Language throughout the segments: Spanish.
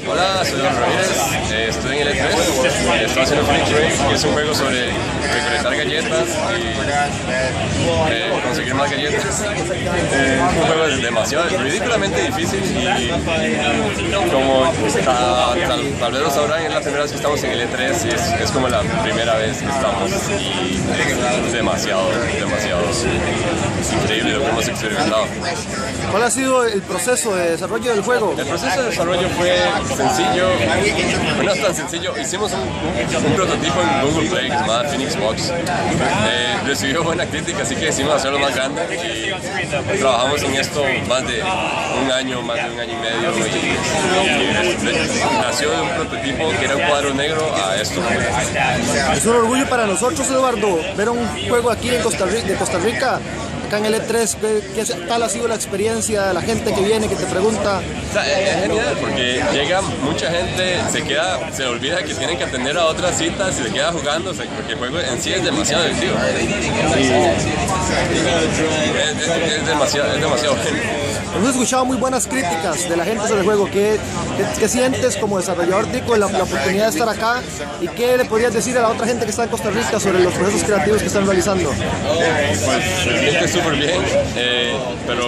Hola, soy Don Ramírez, estoy en el E3, estoy haciendo Flip Break, que es un juego sobre recolectar galletas y conseguir más galletas. Es un juego demasiado, ridículamente difícil y como tal vez lo sabrán, es la primera vez que estamos en el E3 y es como la primera vez que estamos y es demasiado increíble lo que hemos experimentado. ¿Cuál ha sido el proceso de desarrollo del juego? El proceso de desarrollo fue sencillo, no es tan sencillo. Hicimos un prototipo en Google Play que se llama Phoenix Box. Recibió buena crítica, así que decidimos hacerlo más grande y trabajamos en esto más de un año y medio y nació de un prototipo que era un cuadro negro a esto. Es un orgullo para nosotros, Eduardo, ver un juego aquí en Costa Rica, acá en el E3. ¿Qué tal ha sido la experiencia de la gente que viene, que te pregunta? O sea, es genial porque llega mucha gente, se olvida que tienen que atender a otras citas y se queda jugando, porque el juego en sí es demasiado adictivo. Es demasiado bueno. Hemos escuchado muy buenas críticas de la gente sobre el juego. ¿Qué sientes como desarrollador tico la oportunidad de estar acá? ¿Y qué le podrías decir a la otra gente que está en Costa Rica sobre los procesos creativos que están realizando? Pues se siente súper bien, pero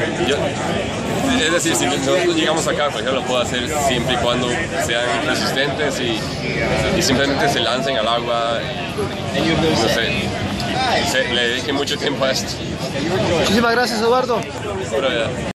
es decir, si nosotros llegamos acá, pues yo lo puedo hacer siempre y cuando sean resistentes y simplemente se lancen al agua y no sé, le dediquen mucho tiempo a esto. Muchísimas gracias, Eduardo.